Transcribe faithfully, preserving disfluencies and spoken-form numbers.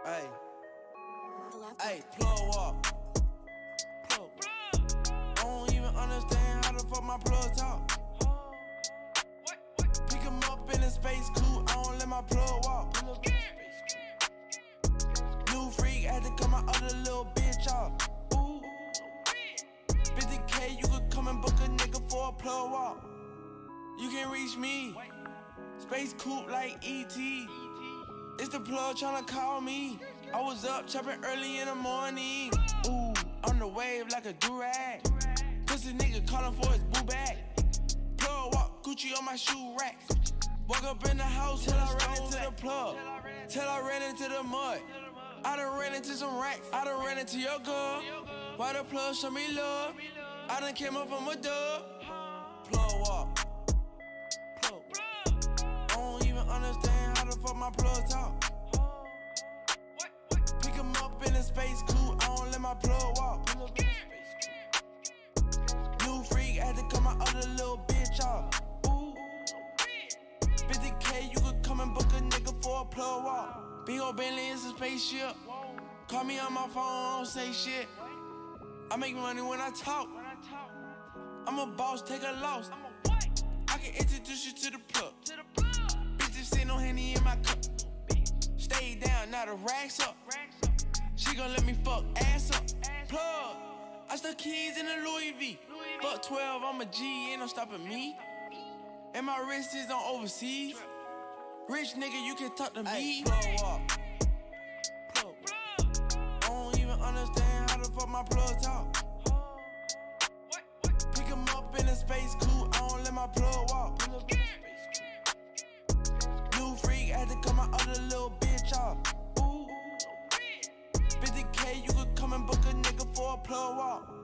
Hey, hey, plug walk. Plug. I don't even understand how the fuck my plug talk. Pick him up in a space coupe, I don't let my plug walk. New freak, had to cut my other little bitch off. Ooh. fifty K, you could come and book a nigga for a plug walk. You can reach me, space coupe like E T It's the plug tryna call me. I was up chopping early in the morning. Ooh, on the wave like a durag. Pussy nigga calling for his boo bag. Plug walk, Gucci on my shoe racks. Woke up in the house till I ran into the plug. Till I ran into the mud. I done ran into some racks. I done ran into your girl. Why the plug show me love? I done came up from a dub. Plug walk. Plug. I don't even understand how the fuck my plug talk. Pick him up in a space coupe, I don't let my plug walk. New freak, had to cut my other little bitch off. Ooh. fifty K, you could come and book a nigga for a plug walk. Big ol' Bentley, it's a spaceship. Call me on my phone, I don't say shit. I make money when I talk. I'm a boss, take a loss. I can introduce you to the plug. Bitches sitting on Henny in my cup. Stay down, now the racks up. She gon' let me fuck ass up. Plug, I stuck keys in the Louis V. Fuck twelve, I'm a G, ain't no stopping me. And my wrist is on overseas. Rich nigga, you can talk to me. Plug walk. Plug. I don't even understand how the fuck my plug talk. Pick him up in a space coupe, I don't let my plug walk. New freak, had to cut my other little bitch off. Ooh. fifty K, you could come and book a nigga for a plug walk.